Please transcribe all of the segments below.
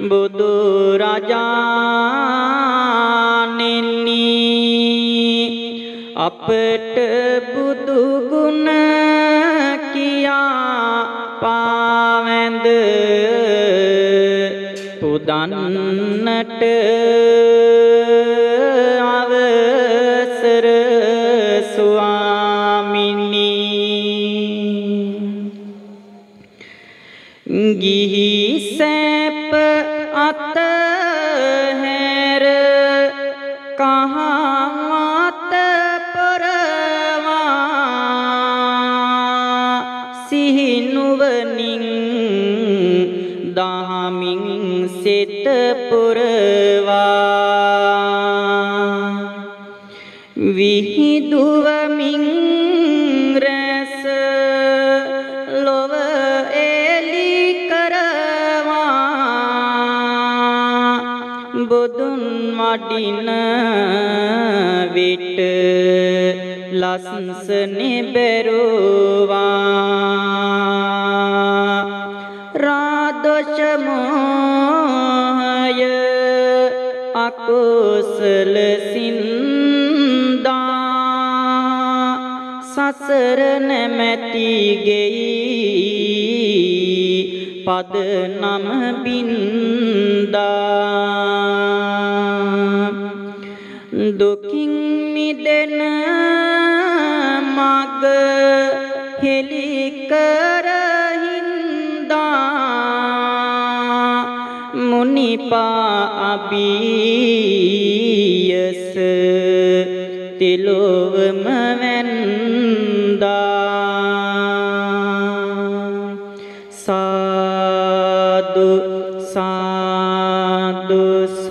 බුදු රජාණෙනි අපට බුදු ගුණ කියා පාවැඳ පුදන්නට අවසර ස්වාමිනී ගිහි සැප අතහැර කහවත පොරවා සිහිනුවනින් දහමින් සිත පුරවා විහිදුවමින් රැස ලොව එලි කරවා බුදුන් වඩින විට ලස්සනේ බැරුවා රාදොෂ මොහය අකුසල සින්දා සසර නැමැති ගෙයි පද නම බින්දා දුකින් මිදෙන මග හෙළි කරහින්දා මුනිපා අභියස තිලොවම වැන්දා සාදු සාදු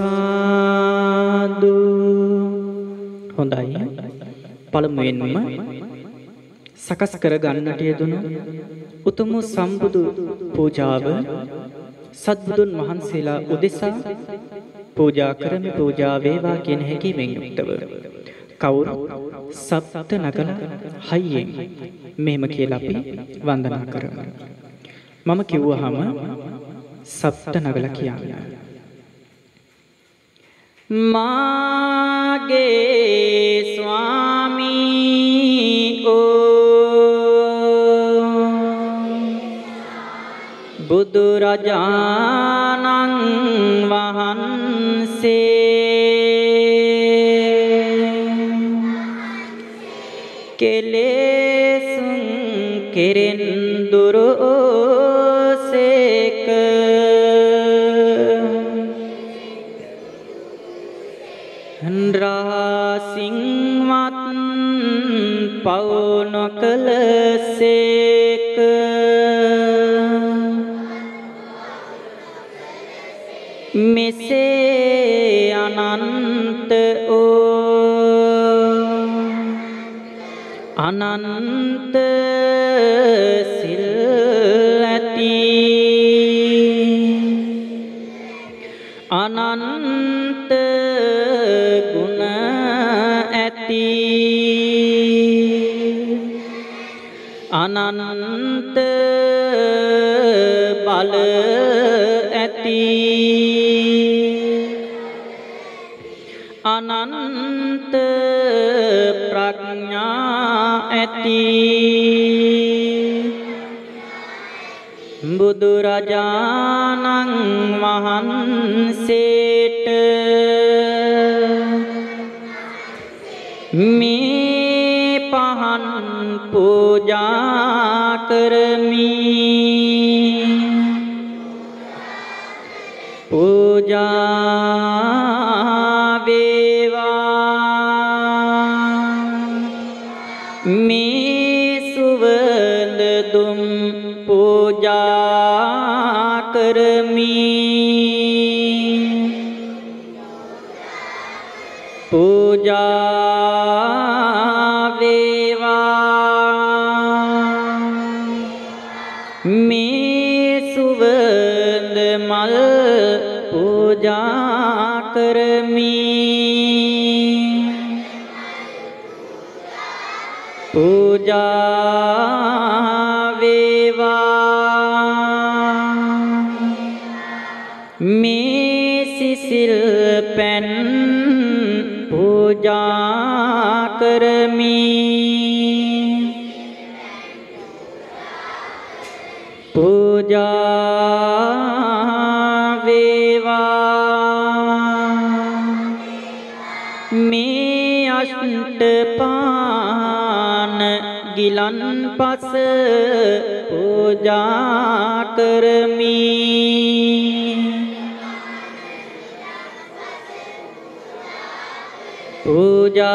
සාදු හොඳයි පළමුවෙන්ම සකස් කර ගන්නට යෙදුණු උතුම් සම්බුදු පූජාව සත්බුදුන් වහන්සේලා උදෙසා පූජා කරමි පූජා වේවා කියන හැඟීමෙන් යුක්තව කවුරු සප්ත නගලා හයියෙන් මෙහෙම කියලා අපි වන්දනා කරමු මම කිව්වහම සප්ත නගලා කියන්න මාගේ ස්වාමී බුදු රජාණන් වහන්සේ කෙලෙසුන් කෙරෙන් දුරෝසේක රාසින්වත් පව් නොකලසේක මෙසේ අනන්ත අනන්ත සිල් ඇති අනන්ත ගුණ ඇති අනන්ත බල ඇති අනන්ත ප්‍රඥා ඇති බුදුරජාණන් වහන්සේට මේ පහන් පූජා කරමි පූජා වේවා මේ සුවඳ දුම් පූජා කරමි පූජා වේවා මේ සුවඳ මල් පූජා කරමි පූජා වේවා මේ पूजा करमी पूजा में अष्टपान गिलन पस पूजा करमी पूजा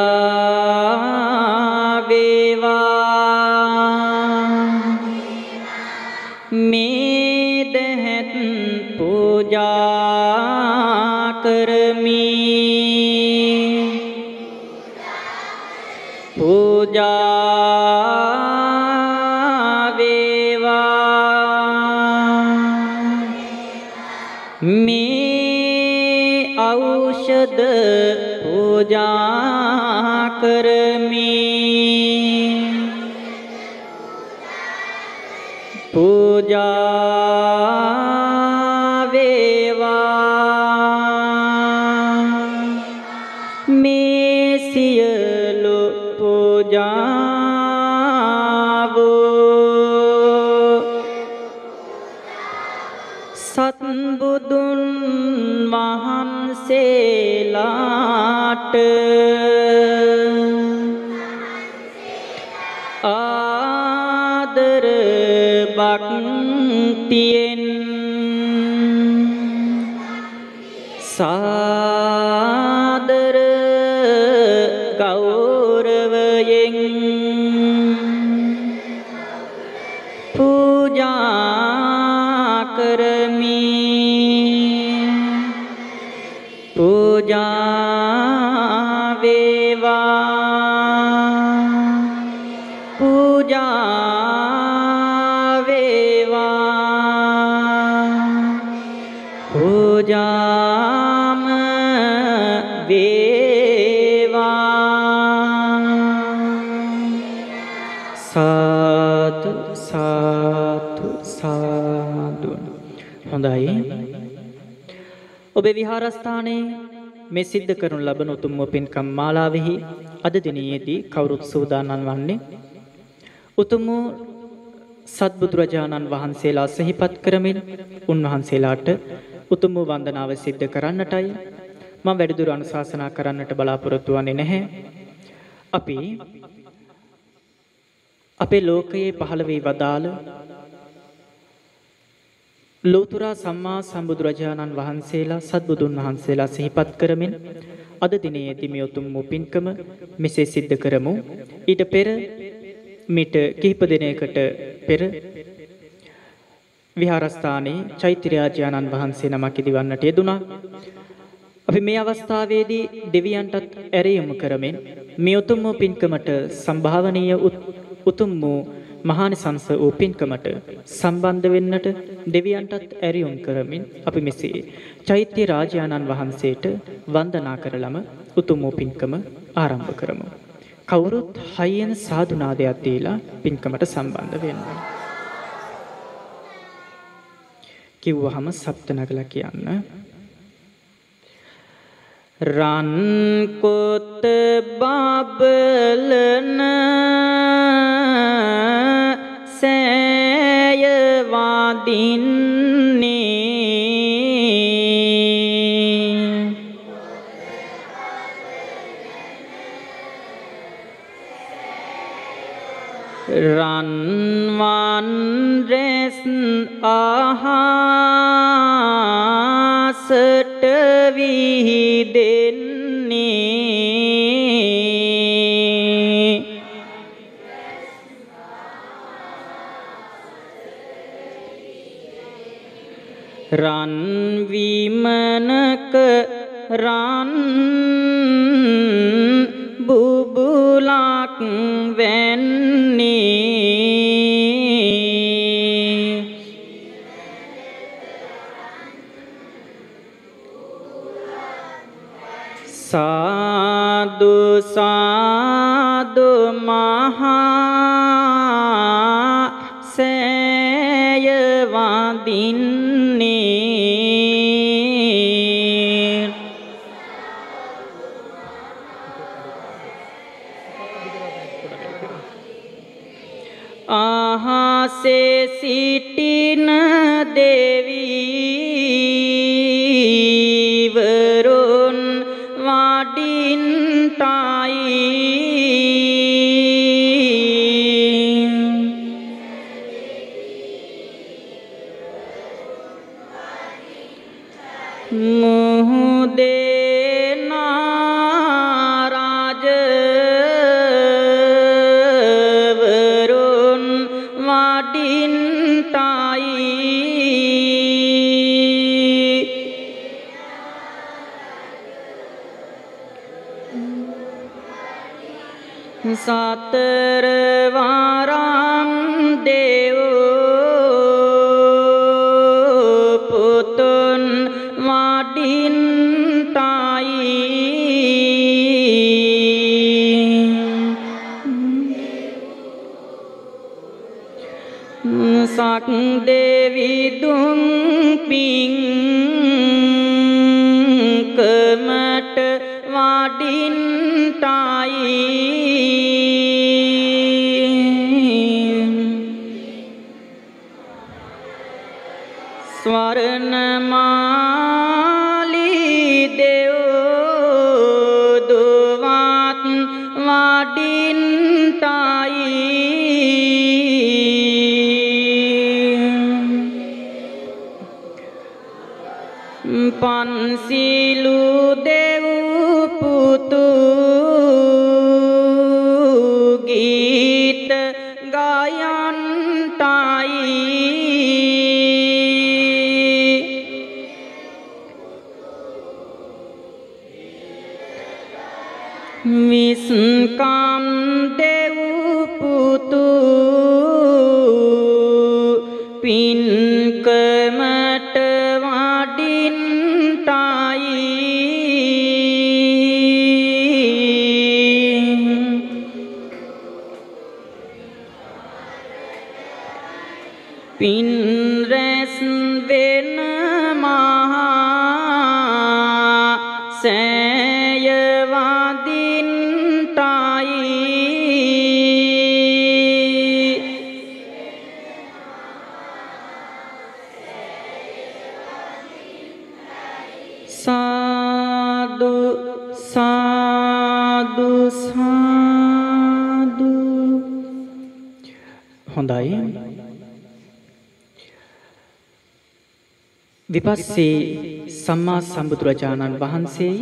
वेवा में दहत पूजा करमी पूजा वेवा में औषध पूजा करमी पूजा वेवा में सियलो पूजा वो सतबुदुन वहन से लाट आदर भक्तियन सादर गौरवयं पूजा करमी पूजा वेवा पूजा वेवा पूजा वेवा साधु साधु साधु හොඳයි ඔබේ විහාරස්ථානයේ මේ සිද්ධ කරනු ලබන උතුම් පින්කම් මාලාවෙහි අද දිනයේදී කවුරුත් සූදානම් වන්නේ උතුම් සත්බුදුරජාණන් වහන්සේලා සිහිපත් කරමින් උන්වහන්සේලාට උතුම් වන්දනාව සිද්ධ කරන්නටයි මම වැඩිදුර අනුශාසනා කරන්නට බලාපොරොත්තු වෙන්නේ නැහැ. අපි අපේ ලෝකයේ පහළ වී වදාළ ලෝතර සම්මා සම්බුදුරජාණන් වහන්සේලා සත්බුදුන් වහන්සේලා සිහිපත් කරමින් අද දිනයේදී මේ උතුම් පින්කම මෙසේ සිද්ධ කරමු. ඊට පෙර මිට කිහිප දිනයකට පෙර විහාරස්ථානයේ චෛත්‍යරාජානන් වහන්සේ නමක් ඉදිවන්නට යෙදුණා. අපි මේ අවස්ථාවේදී දෙවියන්ටත් ඇරයුම් කරමින් මේ උතුම් පින්කමට සම්භාවනීය උතුම් මහානිසංස වූ පින්කමට සම්බන්ධ වෙන්නට දෙවියන්ටත් ඇරයුම් කරමින් අපි මෙසේ චෛත්‍යරාජානන් වහන්සේට වන්දනා කරලම උතුම් පින්කම ආරම්භ කරමු. කවුරුත් හයියෙන් සාදුනාදයක් දීලා පින්කමට සම්බන්ධ වෙන්න. කිව්වහම සප්ත නගලා කියන්න. රන් කොත් බබලන සෑය වදින්නේ රන්වන් රැස් අහසට විහිදෙන්නේ රන් විමනක රන් බුබුලක් වැන්නේ සාදු සාදු මහා සෑය වදින්නේ आहासे सिटिन देवी वरुण वाडिंटाई मुहदे नाराज वरुण वाडिंटाई सातरवाराम देव पुतन वाडिंटाई sak devi dung ping kemat वाडिंटाई स्वर्णमाली देव दुवात वाडिंटाई पांसिलु देव पुतु गीत गायंटाई विष्णुकाम देव पुतु पिनकमट वाडिंटाई पिनरेस वेन महा सेयवादिंटाई साधु साधु साधु හොඳයි විපස්සී සම්මා සම්බුදුරජාණන් වහන්සේ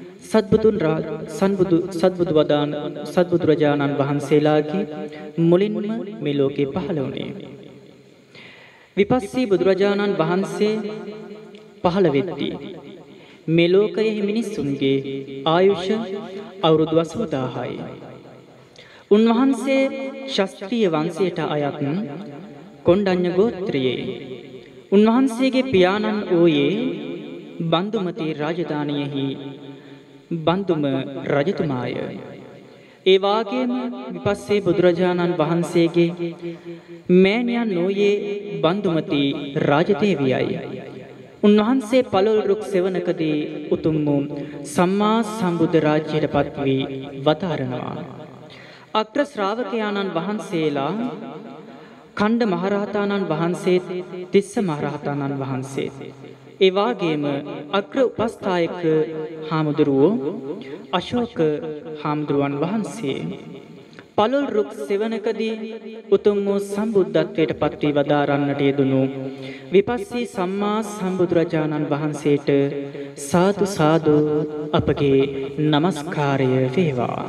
සත්බුදුරජාණන් වහන්සේලාගේ මුලින්ම මේ ලෝකේ පහළ වුණේ විපස්සී බුදුරජාණන් වහන්සේ පහළ වෙද්දී මේ ලෝකයේ මිනිසුන්ගේ ආයුෂ අවුරුදු 80000යි. උන්වහන්සේ ශාස්ත්‍රීය වංශයට අයත් කොණ්ඩඤ්ඤ ගෝත්‍රයේ උන්වහන්සේගේ පියාණන් වූයේ බන්දුමති රාජධානියෙහි බන්දුම රජතුමාය. ඒ වාගේම විපස්සී බුදුරජාණන් වහන්සේගේ මෑණියන් වූයේ බන්දුමති රාජදේවියයි. උන්වහන්සේ පළල් රුක් සෙවණකදී උතුම් වූ සම්මා සම්බුද්ධ රාජ්‍යයට පත් වී වතාරනවා. අග්‍ර ශ්‍රාවකයාණන් වහන්සේලා කණ්ඩ මහරහතාණන් වහන්සේත් තිස්ස මහරහතාණන් වහන්සේත් ඒ වාගේම අග්‍ර උපස්ථායක හාමුදුරුවෝ අශෝක හාමුදුරුවන් වහන්සේ පළල් රුක් සෙවණකදී උතුම් වූ සම්බුද්ධත්වයට පත් වී වදාරන්නට යෙදුණු විපස්සී සම්මා සම්බුදුරජාණන් වහන්සේට සාදු සාදු අපගේ নমස්කාරය වේවා.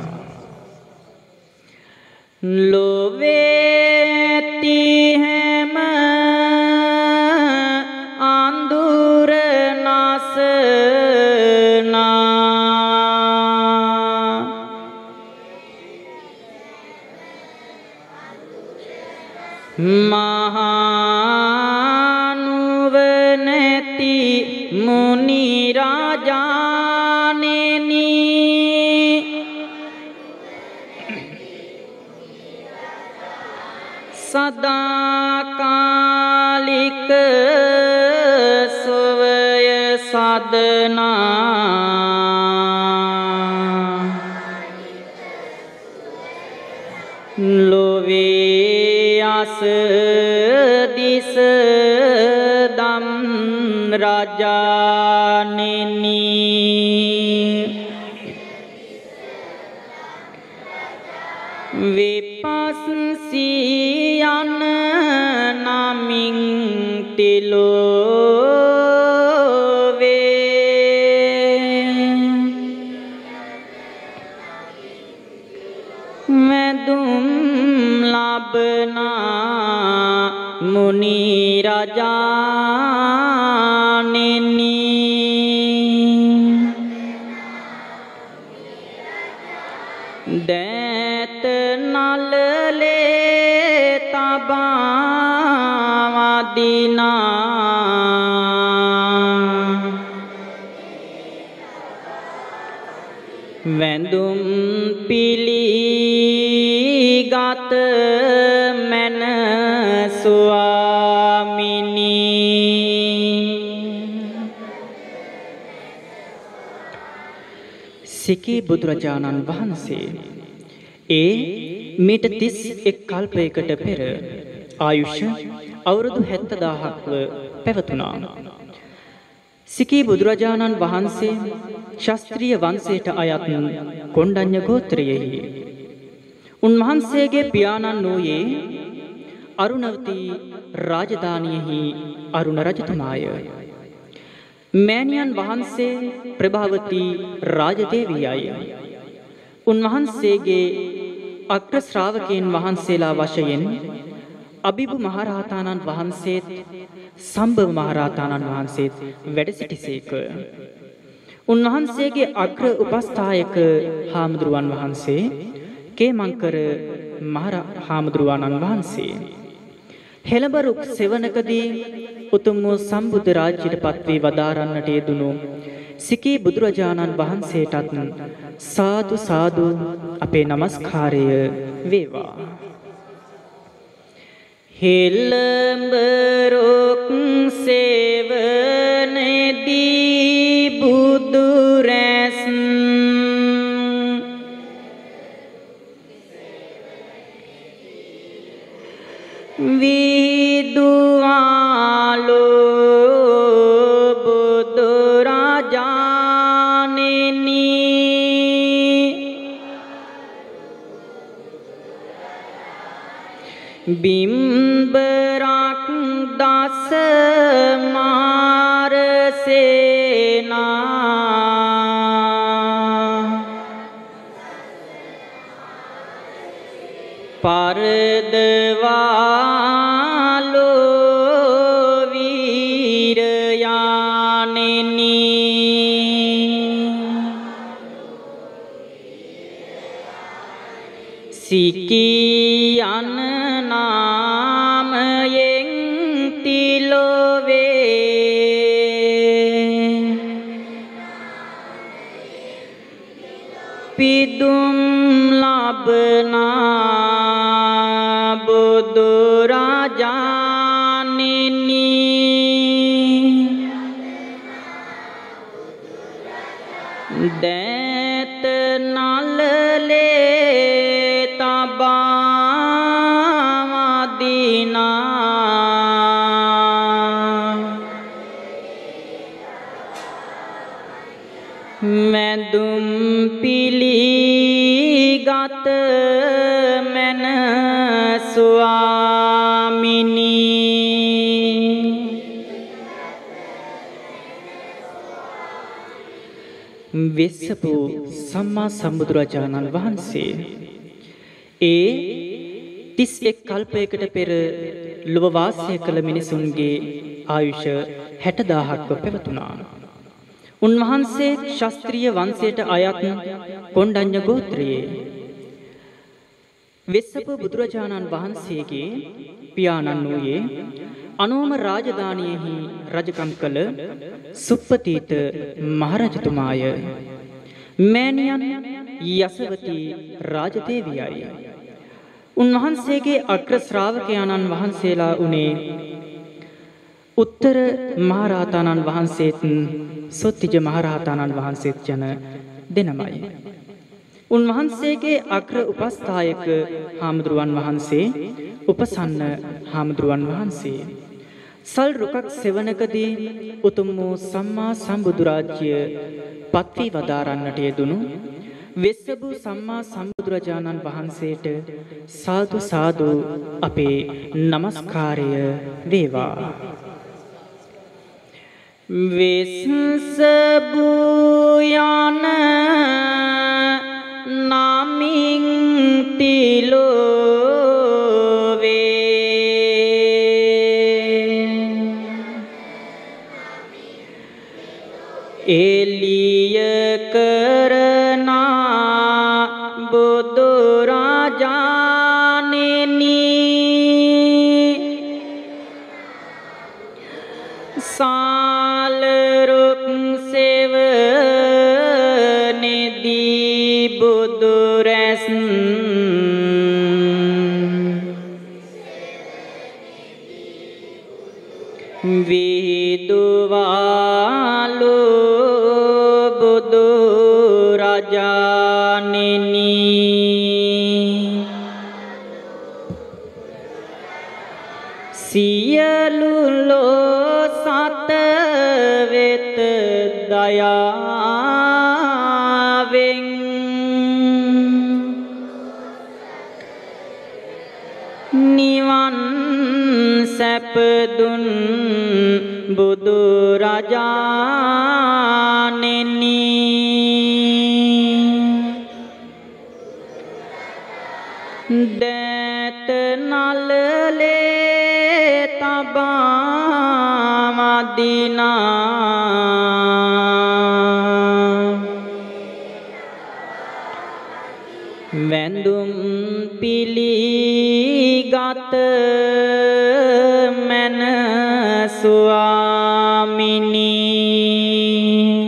लोवेती है आंदूर नासना महानुवनति मुनि राजानेनी सदाकालिक स्वय साधना लोवे අස දිස දම් රාජානෙනි විපස්සීයන නමින් තිලෝවේ මෙදුම් ලබනා මුනි රාජානෙනි දෑත නලලේ තබා වදිනා වැඳුම් පිළිගත් මැන ස්වාමිනී සිකී බුදුරජාණන් වහන්සේ ඒ මීට 31 කල්පයකට පෙර ආයුෂ අවුරුදු 70000ක්ව පැවතුණා. සිකී බුදුරජාණන් වහන්සේ ශාස්ත්‍රීය වංශයට අයත් කොණ්ඩඤ්ඤ ගෝත්‍රයෙහි උන්වහන්සේගේ පියාණන් වූයේ අරුණවතී රාජධානියෙහි අරුණ රජතුමාය. මෑණියන් වහන්සේ ප්‍රභාවතී රාජදේවියයි. උන්වහන්සේගේ අග්‍ර ශ්‍රාවකයන් වහන්සේලා වශයෙන් අබිබු මහරහතන් වහන්සේත් සම්භව මහරහතන් වහන්සේත් වැඩ සිටිසේක. උන්වහන්සේගේ අග්‍ර උපස්ථායක හාමුදුරුවන් වහන්සේ කේමංකර මහ හාමුදුරුවන්න් වහන්සේ හෙළඹරුක් සෙවණකදී උතුම් වූ සම්බුද්ධ රාජ්‍යයට පත්වී වදාරන්නට යෙදුණු සිකී බුදුරජාණන් වහන්සේටත් සාදු සාදු අපේ নমස්කාරය වේවා. හෙළඹරුක් සෙවණේදී බුදු රැස් විදුවාලෝ බුදු රාජානෙනි බිම්බරක් දස මාරසේනා පරදවාලෝ වීරයානෙනි සිකී යන නාමයෙන් තිලෝවේ පිදුම් ලබනා බුදු රාජානෙනි දෑත නලලේ තබා වදිනා මෙදුම් පිළිගත් මැන ස්වාමිනී වෙස්සපු සම්මා සම්බුදුරජාණන් වහන්සේ ඒ 31 කල්පයකට පෙර ලොව වාසය කළ මිනිසුන්ගේ ආයුෂ 60000ක්ව පැවතුණා. උන්වහන්සේ ශාස්ත්‍රීය වංශයට අයත් කොණ්ඩඤ්ඤ ගෝත්‍රයේ වෙස්සපු බුදුරජාණන් වහන්සේගේ පියාණන් වූයේ අනෝම රාජධානියෙහි රජකම් කළ සුප්පතීත මහරජතුමාය. මෑණියන් යසවතී රාජදේවියයි. උන්වහන්සේගේ අග්‍ර ශ්‍රාවකයන්න් වහන්සේලා උනේ උත්තර මහරහතන් වහන්සේත් සොත්තිජ මහරහතන් වහන්සේත් යන දෙනමයි. උන්වහන්සේගේ අග්‍ර උපස්ථායක හාමුදුරුවන් වහන්සේ උපසන්න හාමුදුරුවන් වහන්සේ සල් රුකක් සෙවණකදී උතුම් වූ සම්මා සම්බුදු රාජ්‍ය පත්වී වදාරන්නට යෙදුණු වෙස්සබු සම්මා සම්බුදුරජාණන් වහන්සේට සාදු සාදු අපේ নমස්කාරය වේවා. වෙස්සබු යන නාමින් තිලෝවේ එලිය කරනා බුදු රාජාණෙනි සාල රුක් සෙවණෙදී බුදු රැස් විදුවාලු බුදු රාජාණෙනි සියලු ලෝ සත වෙත දයාවෙන් නිවන් සැප දුන් බුදු රාජාණෙනි දෑත නලලේ තබා මදිනා වැඳුම් පිළිගත මන ස්වාමිනී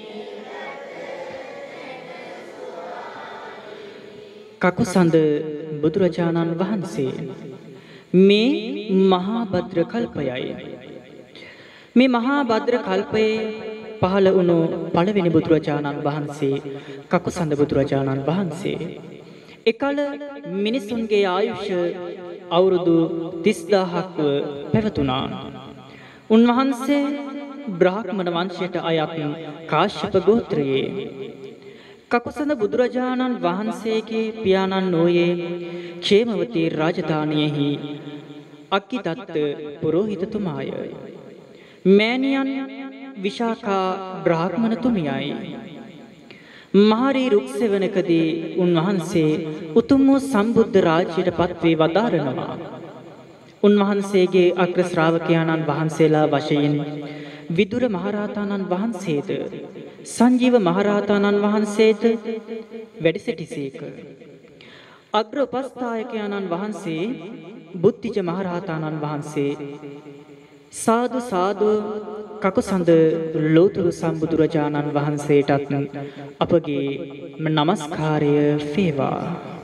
කකුසඳ බුදුරජාණන් වහන්සේ මේ මහා භද්‍ර කල්පයයි. මේ මහා භද්‍ර කල්පයේ පහළ වුණු පළවෙනි බුදුරජාණන් වහන්සේ කකුසඳ බුදුරජාණන් වහන්සේ. එකල මිනිසුන්ගේ ආයුෂ අවුරුදු 30000ක්ව පැවතුණා. උන්වහන්සේ බ්‍රාහ්මණ වංශයට අයත් කාශ්‍යප ගෝත්‍රයේ. කකුසඳ බුදුරජාණන් වහන්සේගේ පියාණන් වූයේ ඛේමවතී රාජධානියෙහි අක්කිදත්ත පුරෝහිතතුමාය. මෑණියන් විශාඛා බ්‍රාහ්මණතුමියයි. මහරි රුක්සෙවණකදී උන්වහන්සේ උතුම් වූ සම්බුද්ධ රාජ්‍යයට පත්වී වදාරනවා. උන්වහන්සේගේ අග්‍ර ශ්‍රාවකයාණන් වහන්සේලා වශයෙන් විදුර මහරහතන් වහන්සේද සංජීව මහරහතන් වහන්සේද වැඩ සිටිසේක. අග්‍ර උපස්ථායකයාණන් වහන්සේ බුද්ධිජ මහරහතන් වහන්සේ සාදු සාදු කකුසඳ ලෝතුරු සම්බුදුරජාණන් වහන්සේටත් අපගේ নমස්කාරය වේවා.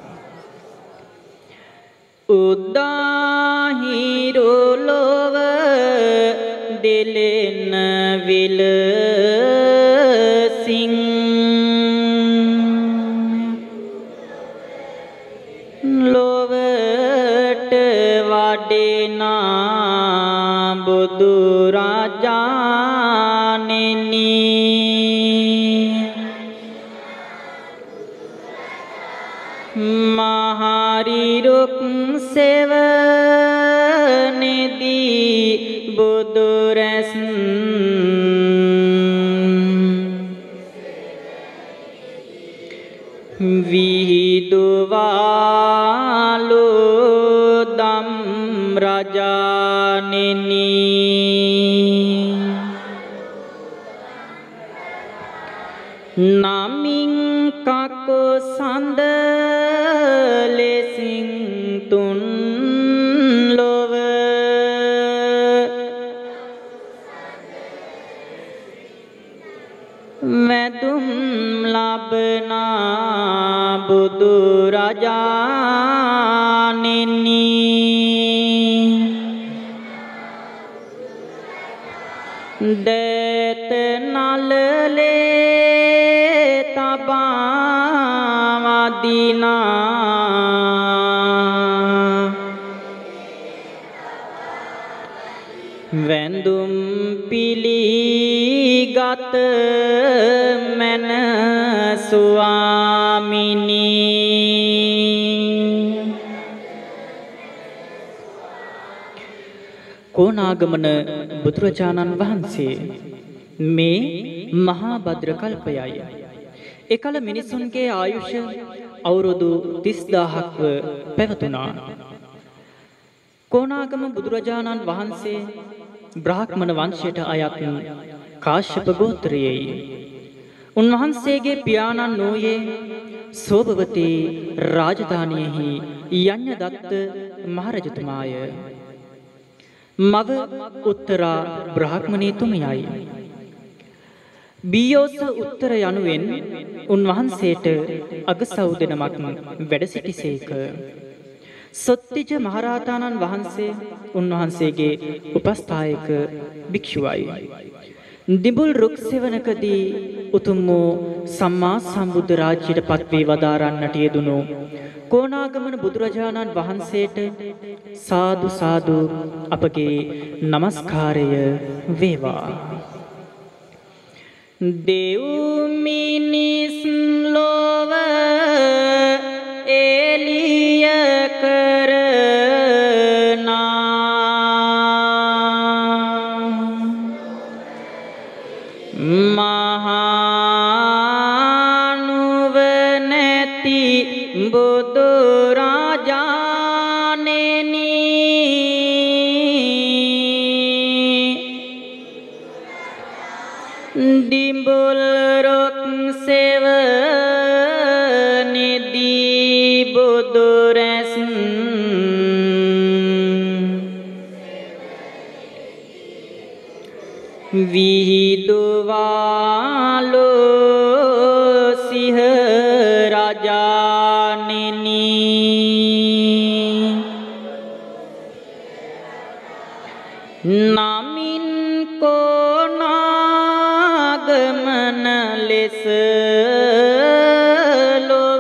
උදාහිරු ලොව දෙලෙන විලසින් ලොවට වඩිනා බුදු රාජාණෙනි මහරි රුක් සෙවණෙදී බුදු රැස් විහිදුවාලු දම් රාජාණෙනි නමින් කකුසඳ ලෙසින් තුන් ලොව වැදුම් ලබනා බුදු රාජාණෙනි දෑත නලලේ තබා වදිනා ගත මන ස්වාමිනී කොණාගමන බුදුරජාණන් වහන්සේ මේ මහා භද්‍ර කල්පයයි. එකල මිනිසුන්ගේ ආයුෂ අවුරුදු 30000ක්ව පැවතුණා. කොණාගම බුදුරජාණන් වහන්සේ බ්‍රාහ්මණ වංශයට අයත් කාශ්‍යප ගෝත්‍රයේයි. උන්වහන්සේගේ පියාණන් වූයේ සෝභවතී රාජධානියෙහි යඤ්ඤදත්ත මහරජතුමාය. මව උත්තරා බ්‍රාහ්මණීතුමියයි. බියෝස උත්තර යනුවෙන් උන්වහන්සේට අගසව් දෙනමක් වැඩ සිටිසේක. සොත්තිජ මහරහතන් වහන්සේ උන්වහන්සේගේ උපස්ථායක භික්ෂුවයි. දිඹුල් රුක් සෙවණකදී උතුම් වූ සම්මා සම්බුද්ධ රාජ්‍යයට පත්වී වදාරන්නට යෙදුණු කොණාගමන බුදුරජාණන් වහන්සේට සාදු සාදු අපගේ নমස්කාරය වේවා. දෙව් මිනිස් ලොව එළිය කරනා මහානුවණැති බුදු රාජාණෙනි දිඹුල් රොක් සෙවණෙදී බුදු රැස් විහිදුවාලෝ සිහ රාජාණෙනි නමින් කොණාගමන ලෙස ලොව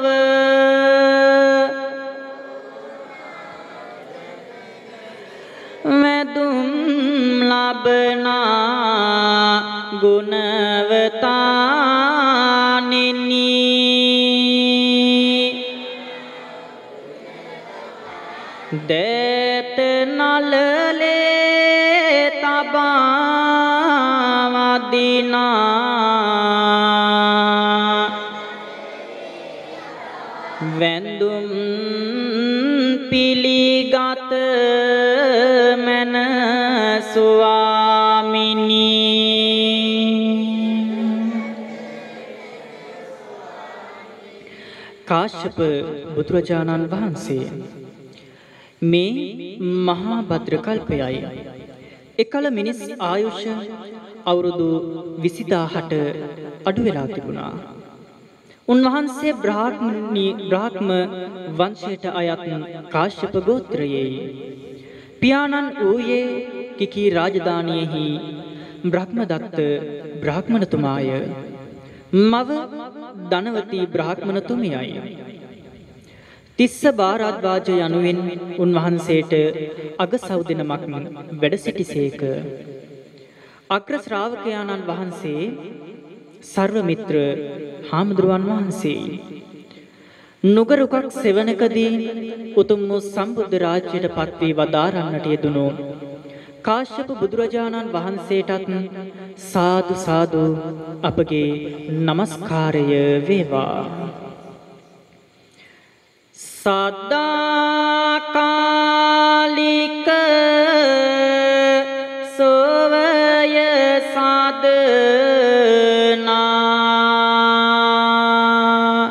මැදුම් ලබනා ගුණවතානෙනි දේත නලලේ තබා වදිනා වැඳුම් පිළිගත මන ස්වාමිනී කාශ්‍යප බුදුරජාණන් වහන්සේ මේ මහා භද්‍ර කල්පයයි. එකල මිනිස් ආයුෂ අවුරුදු 20000ට අඩු වෙලා තිබුණා. උන්වහන්සේ බ්‍රාහ්ම වංශයට අයත් කාශ්‍යප ගෝත්‍රයේයි. පියාණන් වූයේ කිකී රාජධානියෙහි බ්‍රහ්මදත්ත බ්‍රාහ්මණතුමාය. මව ධනවතී බ්‍රාහ්මණතුමියයි. තිස්ස භාරද්වාජ යනුවෙන් උන්වහන්සේට අගසව් දෙනමක් වැඩ සිටිසේක. අග්‍ර ශ්‍රාවකයාණන් වහන්සේ සර්වමිත්‍ර හාමුදුරුවන් වහන්සේ නුගරුකක් සෙවණකදී උතුම් වූ සම්බුද්ධ රාජ්‍යයට පත්වී වදාරන්නට යෙදුණු කාශ්‍යප බුදුරජාණන් වහන්සේටත් සාදු සාදු අපගේ নমස්කාරය වේවා. සදාකාලික සෝවය සාදනා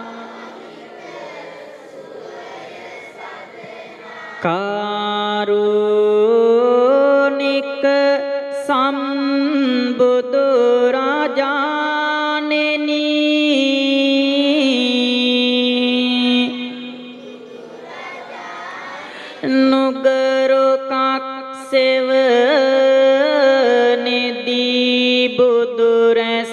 කාරුණික සම්බුදු රාජාණෙනි නුගරුකක් සෙවණෙදී බුදු රැස්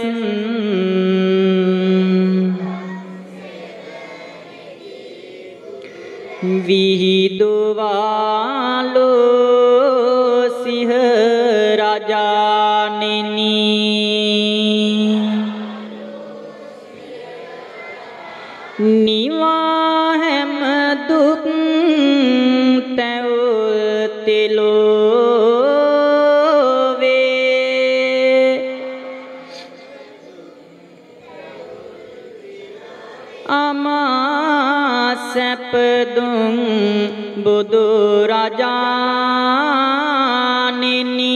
විහිදුවාලෝ සිහ රාජාණෙනි නිවා හැම දුක් තැවුතිලෝවේ අමා සැපදුම් බුදු රජාණෙනි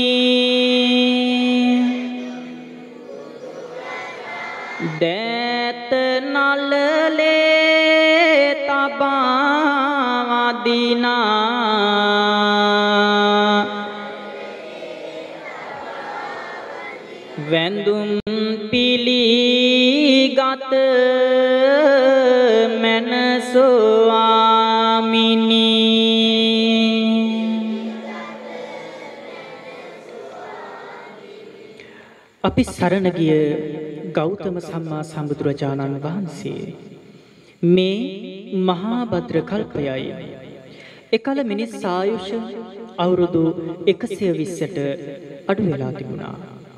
දෑත නලලේ තබා වදිනා වැඳුම් පිළිගත මන ස්වාමිනී අපි සරණ ගිය ගෞතම සම්මා සම්බුදුරජාණන් වහන්සේ මේ මහා භද්‍ර කල්පයයි එකල මිනිස් ආයුෂ අවුරුදු 120ට අඩු වෙලා තිබුණා.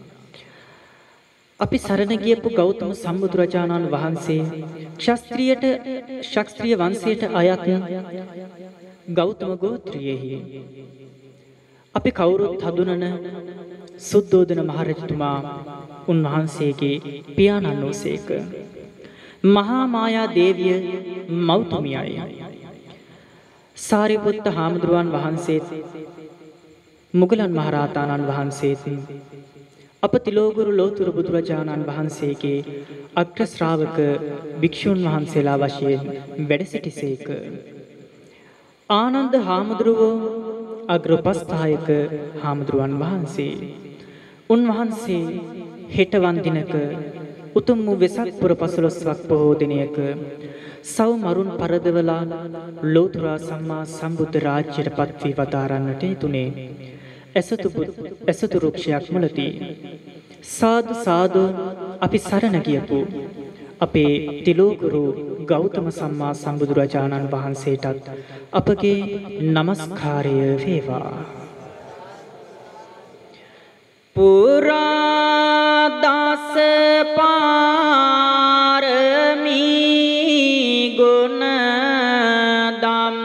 අපි සරණ ගියපු ගෞතම සම්බුදුරජාණන් වහන්සේ ක්ෂත්‍රීය වංශයට අයත් ගෞතම ගෝත්‍රයෙහි අපි කවුරුත් හඳුනන සුද්ධෝදන මහරජතුමා උන්වහන්සේගේ පියාණන් වූසේක. මහා මායා දේවිය මෞතුමියයි. සාරිපුත්ත හාමුදුරුවන් වහන්සේත් මුගලන් මහරහතන් වහන්සේත් අප තිලෝගුරු ලෝතුරු බුදුරජාණන් වහන්සේගේ අග්‍ර ශ්‍රාවක භික්ෂුන් වහන්සේලා වශයෙන් වැඩ සිටිසේක. ආනන්ද හාමුදුරුවෝ අග්‍රපස්ථායක හාමුදුරුවන් වහන්සේ උන්වහන්සේ හෙටවන් දිනක උතුම් වූ වෙසක් පුර 15ක් පොහෝ දිනයක සව් මරුන් පරදවලා ලෝතුරා සම්මා සම්බුද්ධ රාජ්‍යයට පත් වී වදාරන්නට යුතුනේ. ඇසතු රුක්ෂයක් මුලදී සාදු සාදු අපි සරණ ගියපු අපේ තිලෝගුරු ගෞතම සම්මා සම්බුදුරජාණන් වහන්සේටත් අපගේ নমස්කාරය වේවා. පුරා දස පාරමී ගුණ දම්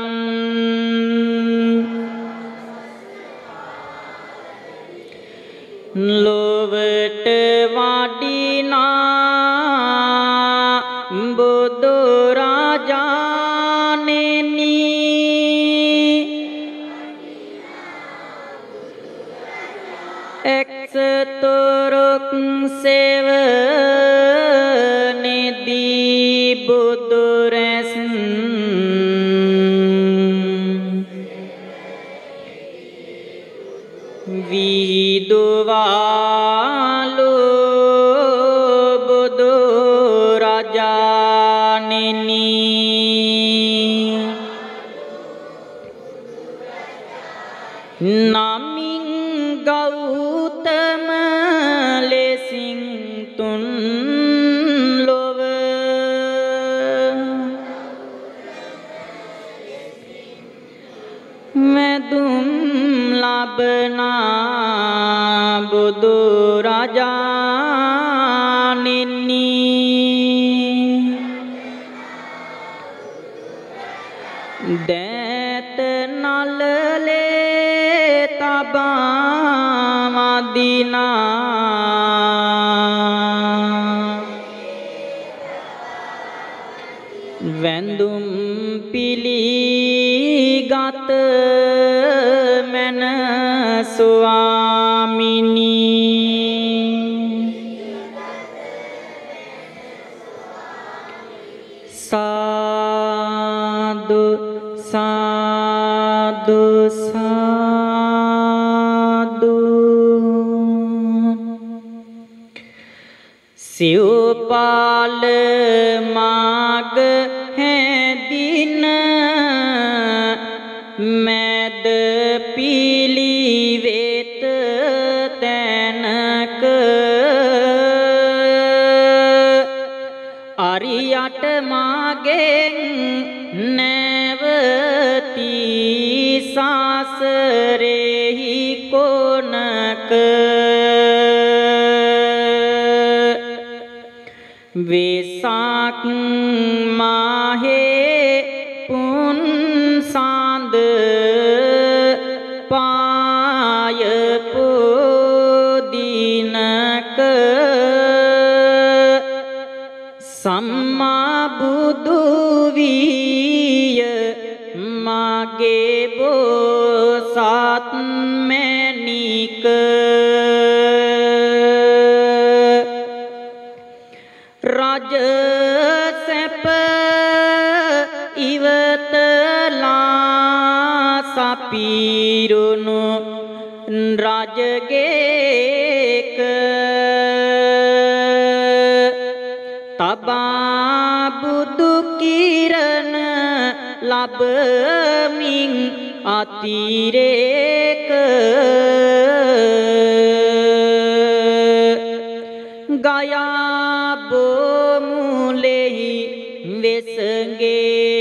ලොවට වඩිනා බුදු රජාණෙනි එක්සතුරුක් සෙවනෙදී බුදු රැස් විදුවාලු බුදු රජාණෙනි නමින් ගෞතම ලෙසින් තුන් ලොව මෙදුම් ලබනා බුදු රජාණෙනි දෑත නලලේ තබා වදිනා වැඳුම් පිළිගත මන ස්වාමිනී සාදු සාදු සාදු සිව්පාල මාග හැදින මැද පිළිවෙත තැනක අරියට මාගෙන් නැවති සසරෙහි කොනක සඳ පාය පොදිනක සම්මා බුදු විය මගේ බෝසත් මැණික රජ සැප ඉවතලා සපිරුණු රජගේක තබා බුදු කිරණ ලබමින් අතිරේක ගයා බොමුලෙහි වෙසගේ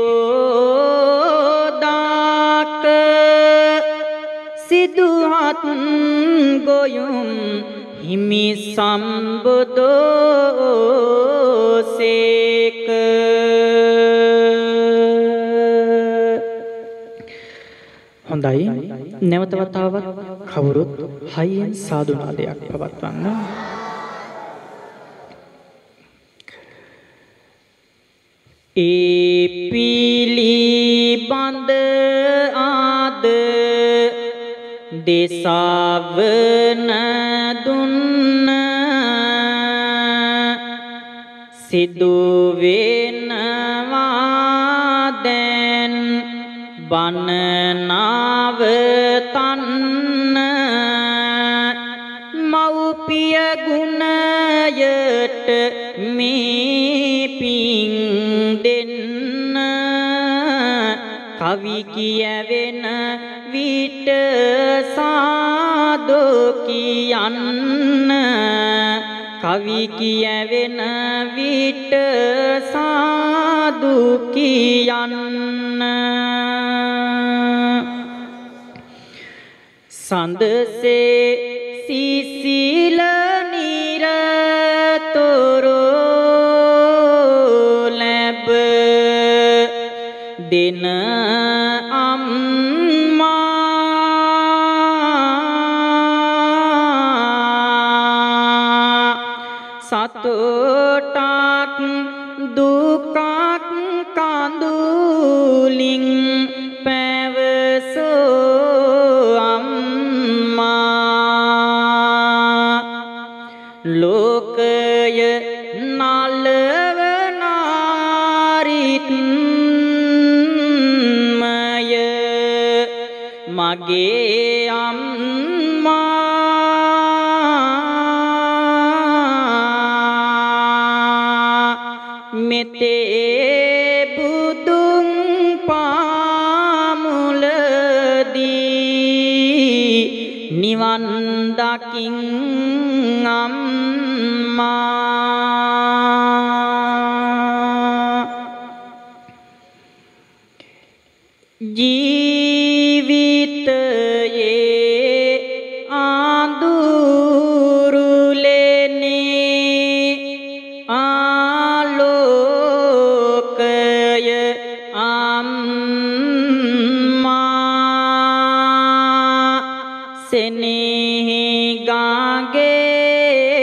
පොදාක සිදුහත් ගොයුම් හිමි සම්බුදෝසේක හොඳයි නැවත වතාවක් කවුරුත් හයියෙන් සාදුනාදයක් පවත්වන්න ඒ පිළිබඳ ආද දේශාවන දුන්න සිදු වෙනවා දැන් බනනාවතන්න මව්පිය ගුණයට මේ පිං දෙන්න කවි කියවෙන විට සාදු කියන්න කවි කියවෙන විට සාදු කියන්න සඳසේ සිසිල නිරතුරු ලැබ දෙන අම්මා සතුටක් දුකක් කඳුලින් පැවසෝ අම්මා ලෝකය නලවනාරිත්මය මගේ අම්මා මෙතේ බුදුන් පාමුලදී නිවන් දකින් අම්මා ජීවිතයේ ආඳුරුලෙනේ ආලෝකය අම්මා සෙනෙහි ගාගේ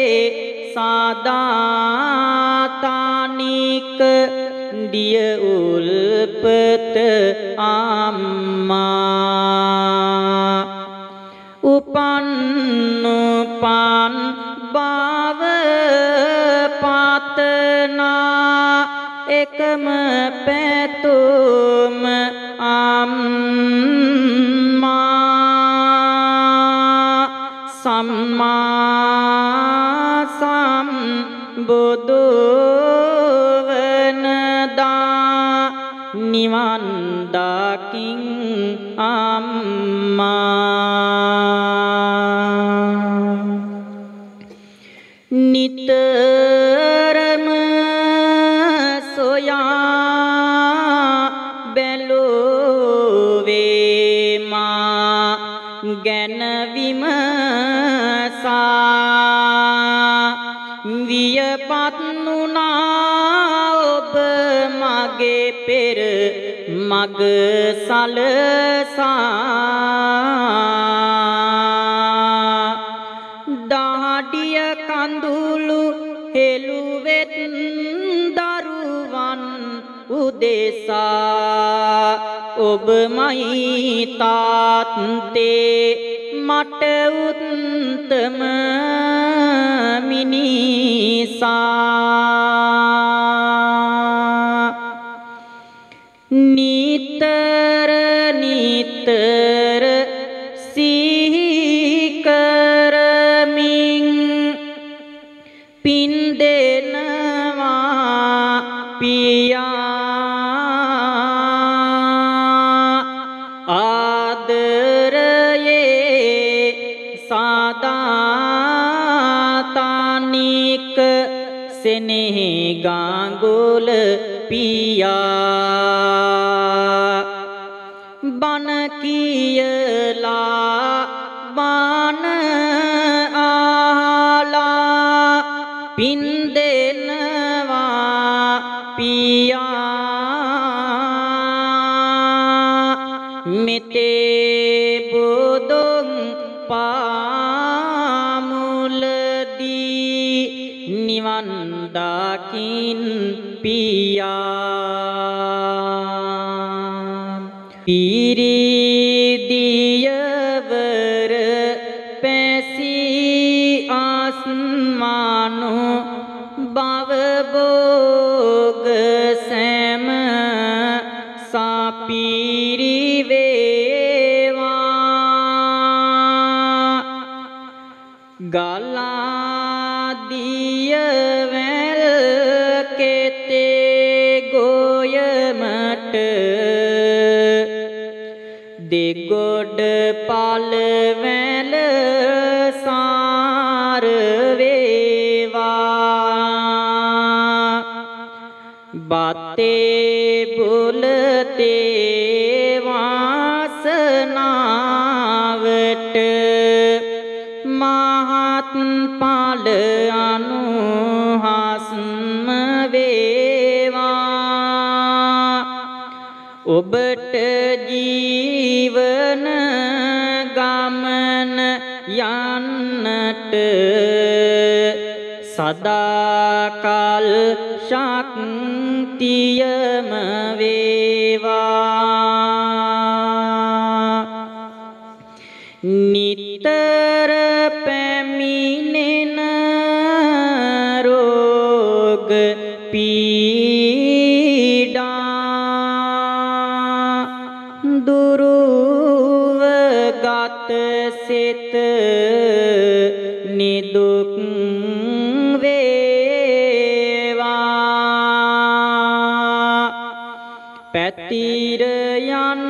සාදාතනික දිය උල්පත අම්මා උපන් භව පතනා එකම පැතුම අම්මා සම්මා සම්බුදු වනදා නිවන් දකින් අම්මා නිතරම සොයා බැලුවේ මා ගැන විමසා වියපත් නුනා ඔබ මගේ පෙර මග සලසා දහඩිය කඳුළු හෙළුවෙත් දරුවන් උදෙසා ඔබමයි තාත්තේ මට උත්තම මිනිසා නිතර නිතර සිහි කරමින් පින් දෙනවා පියා ආදරයේ සාදාතනික සෙනෙහි ගාඟුල පියා බණ කියලා බණ ආලා පින් දෙනවා පියා මෙතේ බුදුන් පාමුලදී නිවන් දකින් පියා පිරිදියවර පැසී ආස්මානු භවභෝග සෑම සපිරිවේවා ගලාදිය වැල් කෙතේ ගොයමට දෙගොඩ පළවැල සාර වේවා බතේ බුලතේ වාසනාවට මහත් ඵල අනුහස්ම වේවා ඔබට ජීවන ගමන යන්නට සදාකල් ශක්තියම වේවා නිතර පැමිණෙන රෝග පීඩා දුරුව ගත සිත නිදුක් වේවා පැතිර යන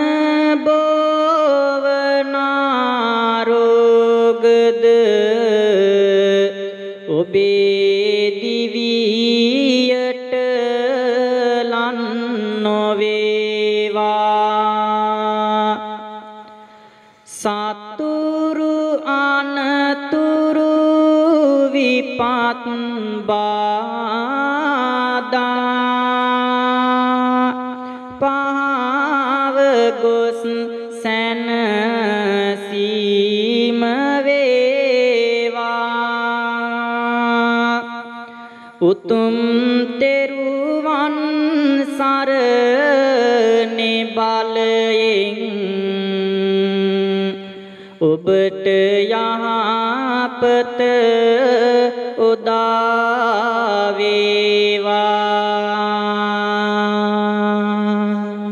බෝවනාරෝගද ඔබේ දිවියට ලන් නොවේවා සතුරු අනතුරු විපත් බාධා පහව ගොස් සැනසීම වේවා උතුම් තෙරුවන් සරණේ බලයෙන් ඔබට යහපත උදා වේවා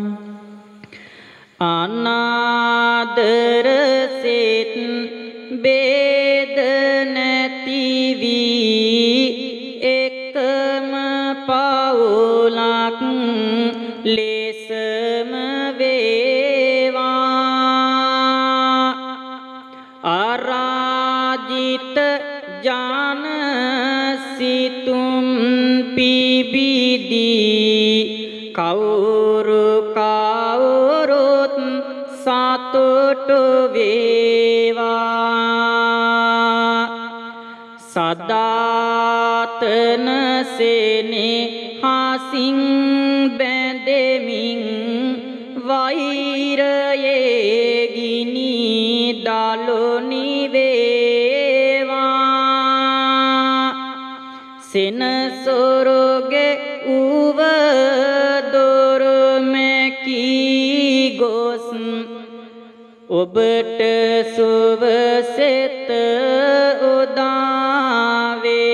අනාදර සිත බේද නැති වී එකම පවුලක් ලෙසම වේවා අරාජිත ජාන සිතුම් පිබිදී කවුරු කවුරුත් සතුටු වේවා සදාතන සෙනෙහසින් බැඳ වෛරයේ ගිනි දලු නිවේවා සෙනසොරගේ උව දොර මැකී ගොස් ඔබට සුවසෙත උදා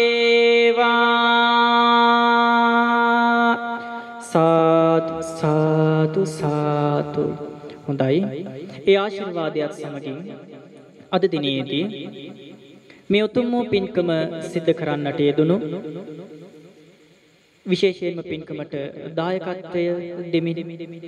වේවා සාදු සාදු සාදු. හොඳයි, ඒ ආශිර්වාදයක් සමගින් අද දිනේදී මේ උතුම් වූ පින්කම සිද්ධ කරන්නට යෙදුණු විශේෂයෙන්ම පින්කමට දායකත්වය දෙමින්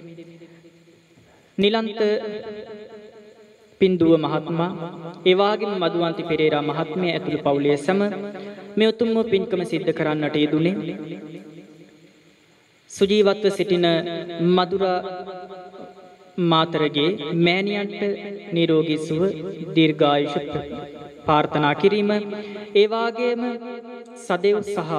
නිලන්ත පින්දුව මහත්මයා, ඒ වගේම මදුවන්ති පෙරේරා මහත්මිය ඇතුළු පවුලේ සම මේ උතුම් වූ පින්කම සිද්ධ කරන්නට යෙදුනේ සුජීවත්ව සිටින මధుරා මාතරගේ මෑණියන්ට නිරෝගී සුව දීර්ඝායුෂ ප්‍රාර්ථනා කිරීම, ඒ වගේම සදෙව් සහ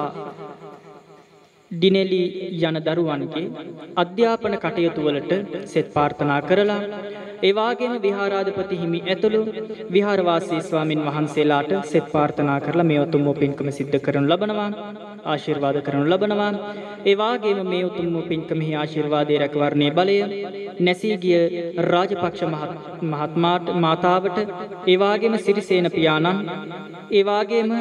දිනෙලි යන දරුවන්ගේ අධ්‍යාපන කටයුතු වලට සෙත් ප්‍රාර්ථනා කරලා, ඒ වගේම විහාරාධිපති හිමි ඇතුළු විහාරවාසී ස්වාමින් වහන්සේලාට සෙත් ප්‍රාර්ථනා කරලා මේ උතුම් වූ පින්කම සිද්ධ කරනු ලබනවා, ආශිර්වාද කරනු ලබනවා. ඒ වගේම මේ උතුම් වූ පින්කමෙහි ආශිර්වාදයේ රැකවරණයේ බලය නැසී ගිය රාජපක්ෂ මහත්මයාට, මාතාවට, ඒ වගේම සිරිසේන පියාණන්, ඒ වගේම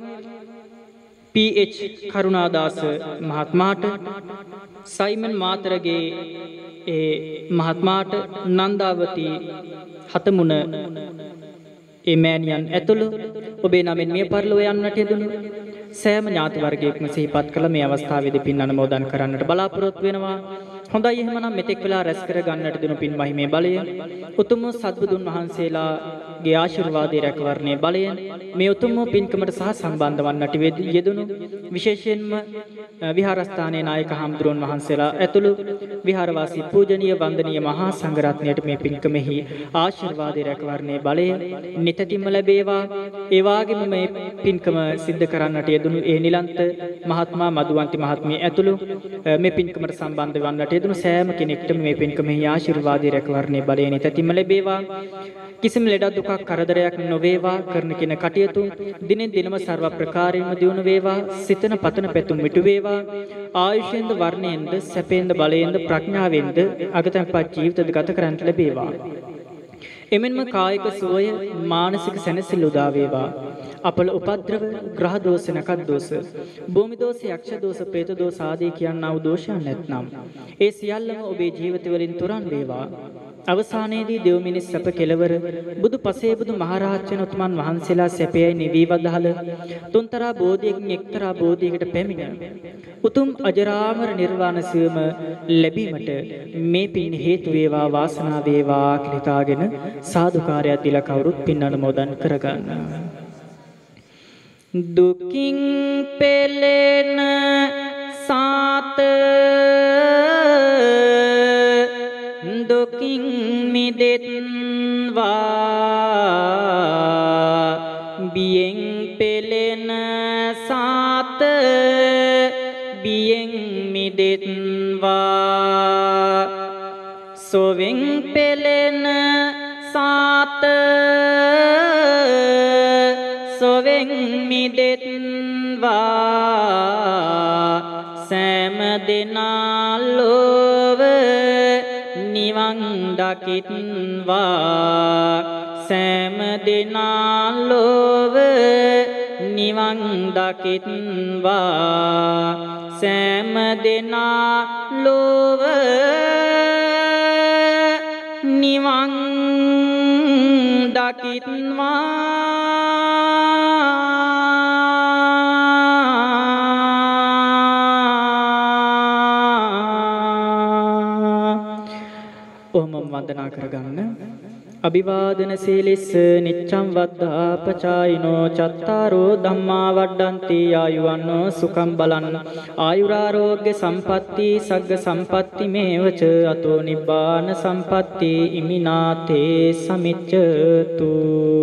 PH කරුණාදාස මහත්මයාට, සයිමන් මාතරගේ ඒ මහත්මයාට, නන්දාවති හතමුණ ඒ මෑණියන් ඇතුළු ඔබේ නමින් මිය පරලොව යන්නට යෙදුණු සෑම ඥාති වර්ගයක්ම සිහිපත් කළ මේ අවස්ථාවේදී පින් අනුමෝදන් කරන්නට බලාපොරොත්තු වෙනවා. හොඳයි, එහෙමනම් මෙතෙක් වෙලා රැස් කර ගන්නට දෙනු පින් මහිමේ බලය, උතුම් සත්බුදුන් වහන්සේලාගේ ආශිර්වාදයේ රැකවරණයේ බලයෙන් මේ උතුම් පින්කමට සහ සම්බන්ධ වන්නට යෙදුණු විශේෂයෙන්ම විහාරස්ථානයේ නායක හාමුදුරුවන් වහන්සේලා ඇතුළු විහාරවාසී පූජනීය වන්දනීය මහා සංඝරත්නයට මේ පින්කමෙහි ආශිර්වාදයේ රැකවරණයේ බලය නිතැතින්ම ලැබේවා. ඒ වගේම මේ පින්කම සිද්ධ කරන්නට යෙදුණු ඒ නිලන්ත මහත්මයා, මදුවන්ති මහත්මිය ඇතුළු මේ පින්කමට සම්බන්ධ වන්නට යෙදුණු සෑම කෙනෙකුටම මේ පින්කමෙහි ආශිර්වාදයේ රැකවරණයේ බලය නිතැතින්ම ලැබේවා. කිසිම ලෙඩ දුකක් කරදරයක් නොවේවා. කරන කෙන කටයුතු දිනෙන් දිනම සර්ව ප්‍රකාරයෙන්ම දියුණු වේවා. සිතන පතන පැතුම් මිටු වේවා. ආයුෂෙන්ද වර්ණයෙන්ද සැපෙන්ද බලයෙන්ද ප්‍රඥාවෙන්ද අගතම්පත් ජීවිත ගත කරන්නට ලැබේවා. එමෙන්ම කායික සුවය, මානසික සැනසෙල්ල උදා වේවා. අපල උපද්‍රව, ග්‍රහ දෝෂ, නකත් දෝෂ, භූමි දෝෂ, යක්ෂ දෝෂ, പ്രേත දෝෂ ආදී කියනා වූ දෝෂයන් නැත්නම් ඒ සියල්ලම ඔබේ ජීවිතවලින් තුරන් වේවා. අවසානයේදී දෙව් මිනිස් සැප කෙලවර බුදු පසේ බුදු මහරහත් වෙන උතුමන් වහන්සේලා සැපයයි නිවී වදහල තුන්තරා බෝධියකින් එක්තරා බෝධියකට පැමිණ උතුම් අජරාමර නිර්වාණ සුවම ලැබීමට මේ පින් හේතු වේවා, වාසනාව වේවා කියලා හිතාගෙන සාදුකාරයක් දීලා කවුරුත් පින් අනුමෝදන් කරගන්න. දුකින් පෙළෙන සාත දුකින් මිදෙත්වා, බියෙන් පෙළෙන සාත බියෙන් මිදෙත්වා, සොවෙන් පෙළෙන සාත සොවෙන් මිදෙත්වා, සෑම දෙනා ලොව නිවන් දකිත්වා, සෑම දෙනා ලොව නිවන් දකිත්වා, සෑම දෙනා ලොව නිවන් දකිත්වා. වන්දනා කරගන්න. අභිවාදන සීලිස්ස නිච්ඡං වද්දා පචායිනෝ චත්තාරෝ ධම්මා වඩ්ඩಂತಿ ආයුවන්නෝ සුඛං බලං ආයුරාෝග්‍ය සම්පatti සග්ග සම්පatti මේවච අතෝ නිබ්බාන සම්පatti ඉමිනාතේ සමිච්ඡතු.